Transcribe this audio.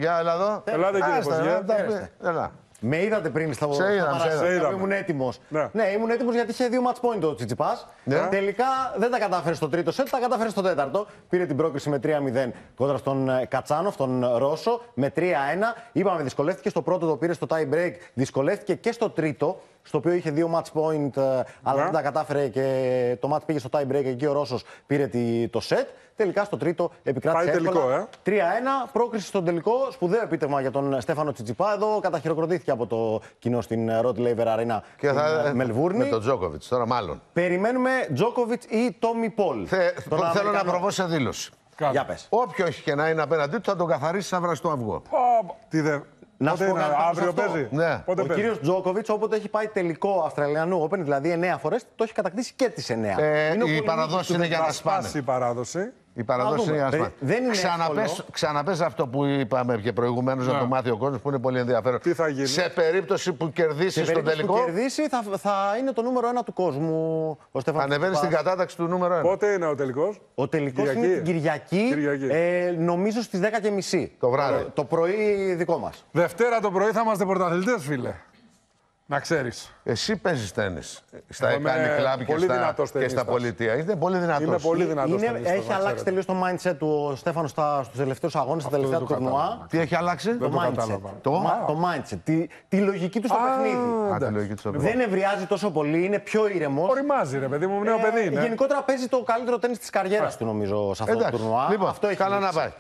Για έλα εδώ. Ελάτε κύριε Ποζιέ. Έλα. Με είδατε πριν στα παραστατικά που ήμουν έτοιμος. Ναι, ήμουν έτοιμος γιατί είχε 2 match point ο Τσιτσιπάς. Τελικά δεν τα κατάφερε στο τρίτο σετ, τα κατάφερε στο τέταρτο. Πήρε την πρόκριση με 3-0 κόντρα στον Κατσάνοφ, τον Ρώσο, με 3-1. Είπαμε, δυσκολεύτηκε στο πρώτο, το πήρε στο tie break. Δυσκολεύτηκε και στο τρίτο, στο οποίο είχε 2 match point, αλλά δεν τα κατάφερε και το match πήγε στο tie break. Εκεί ο Ρώσος πήρε το σετ. Τελικά στο τρίτο επικράτησε εύκολα. 3-1, πρόκριση στον τελικό. Σπουδαίο επίτευγμα για τον Στέφανο Τσιτσιπά. Εδώ καταχειροκροτήθηκε από το κοινό στην Rod Laver Arena στην Μελβούρνη. Με τον Τζόκοβιτς, τώρα μάλλον. Περιμένουμε Τζόκοβιτς ή Τόμι Πολ. Θέλω να προβώ σε δήλωση. Για πες. Όποιο έχει και να είναι απέναντί του θα τον καθαρίσει σαν βραστό αυγό. Να σου πω κάτι, αύριο παίζει. Ναι. Ο κύριος Τζόκοβιτς, όποτε έχει πάει τελικό Αυστραλιανού Open, δηλαδή 9 φορές, το έχει κατακτήσει και τις 9. Η παραδόση είναι για να σπάνε. Η παράδοση. Η παραδόση είναι για να σπάνε. Ξαναπες αυτό που είπαμε και προηγουμένως να το μάθει ο κόσμος, που είναι πολύ ενδιαφέρον. Τι θα γίνει? Σε περίπτωση που κερδίσει στον τελικό. Αν κερδίσει, θα είναι το νούμερο 1 του κόσμου. Ανεβαίνει στην κατάταξη του νούμερο 1. Πότε είναι ο τελικός? Ο τελικός είναι την Κυριακή. Νομίζω στις 10:30 το βράδυ. Το πρωί δικό μας. Δευτέρα το πρωί θα είμαστε πρωταθλητές, φίλε. Να ξέρεις. Εσύ παίζεις τένις στα Εκάνη Κλαμπ και στα πολιτεία. Είναι πολύ δυνατός. Είμαι πολύ δυνατός. Έχει αλλάξει τελείως το mindset του ο Στέφανος στους τελευταίους αγώνες, στα τελευταία του τουρνουά. Τι έχει αλλάξει? Το mindset. Τη λογική του στο παιχνίδι. Δεν ευριάζει τόσο πολύ, είναι πιο ήρεμος. Οριμάζει, ρε παιδί μου, νέο παιδί είναι. Γενικότερα παίζει το καλύτερο τένις της καριέρας του, νομίζω, σε αυτό το τουρνουά. Λοιπόν, καλά να πάει.